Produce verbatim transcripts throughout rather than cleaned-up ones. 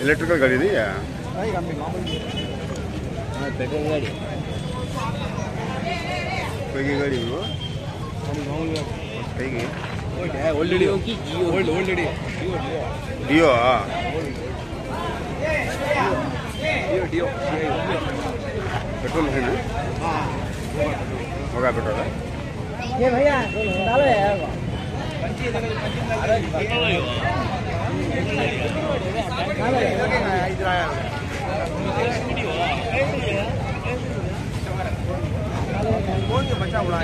electrical गाड़ी नहीं है पेट्रोल गाड़ी कोई की गाड़ी वो कहीं की ओल्ड डियो की जियो ओल्ड ओल्ड डियो डियो हाँ डियो डियो पेट्रोल है ना हाँ होगा पेट्रोल है ये भैया डालो यार कौन बच्चा उड़ाए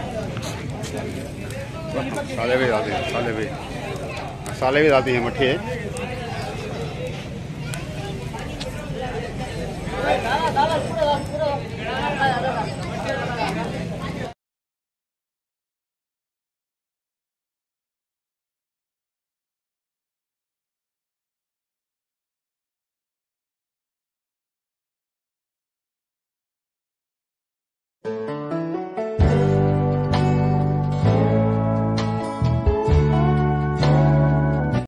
साले भी आती हैं साले भी साले भी आती हैं मट्ठी है